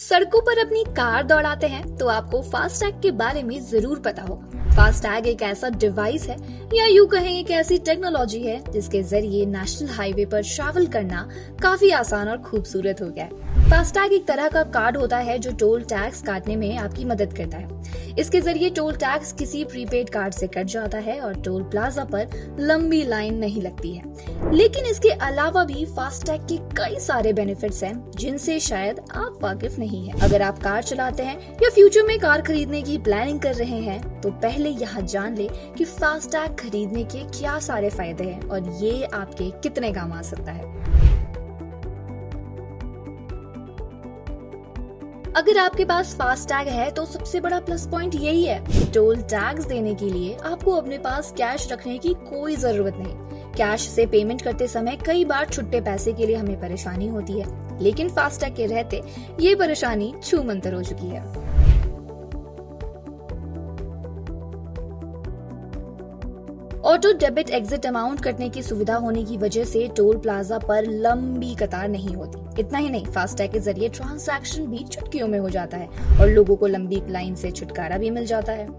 सड़कों पर अपनी कार दौड़ाते हैं तो आपको फास्टैग के बारे में जरूर पता होगा। फास्टैग एक ऐसा डिवाइस है या यूं कहें एक ऐसी टेक्नोलॉजी है जिसके जरिए नेशनल हाईवे पर ट्रैवल करना काफी आसान और खूबसूरत हो गया है। फास्टैग एक तरह का कार्ड होता है जो टोल टैक्स काटने में आपकी मदद करता है। इसके जरिए टोल टैक्स किसी प्रीपेड कार्ड से कट जाता है और टोल प्लाजा पर लंबी लाइन नहीं लगती है। लेकिन इसके अलावा भी फास्टैग के कई सारे बेनिफिट्स हैं जिनसे शायद आप वाकिफ नहीं है। अगर आप कार चलाते हैं या फ्यूचर में कार खरीदने की प्लानिंग कर रहे हैं तो पहले यहाँ जान ले कि फास्टैग खरीदने के क्या सारे फायदे हैं और ये आपके कितने काम आ सकता है। अगर आपके पास फास्टैग है तो सबसे बड़ा प्लस पॉइंट यही है कि टोल टैक्स देने के लिए आपको अपने पास कैश रखने की कोई जरूरत नहीं। कैश से पेमेंट करते समय कई बार छुट्टे पैसे के लिए हमें परेशानी होती है, लेकिन फास्टैग के रहते ये परेशानी छूमंतर हो चुकी है। ऑटो डेबिट एग्जिट अमाउंट कटने की सुविधा होने की वजह से टोल प्लाजा पर लंबी कतार नहीं होती। इतना ही नहीं, फास्टैग के जरिए ट्रांजैक्शन भी चुटकियों में हो जाता है और लोगों को लंबी लाइन से छुटकारा भी मिल जाता है।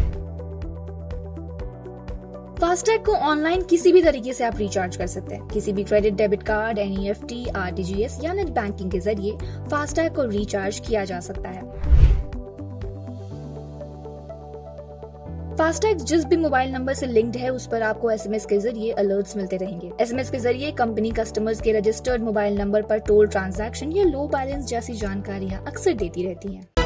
फास्टैग को ऑनलाइन किसी भी तरीके से आप रिचार्ज कर सकते हैं। किसी भी credit, debit card, NEFT, RTGS या नेट बैंकिंग के जरिए फास्टैग को रिचार्ज किया जा सकता है। फास्टैग जिस भी मोबाइल नंबर से लिंक्ड है उस पर आपको SMS के जरिए अलर्ट्स मिलते रहेंगे। SMS के जरिए कंपनी कस्टमर्स के रजिस्टर्ड मोबाइल नंबर पर टोल ट्रांजैक्शन या लो बैलेंस जैसी जानकारियां अक्सर देती रहती हैं।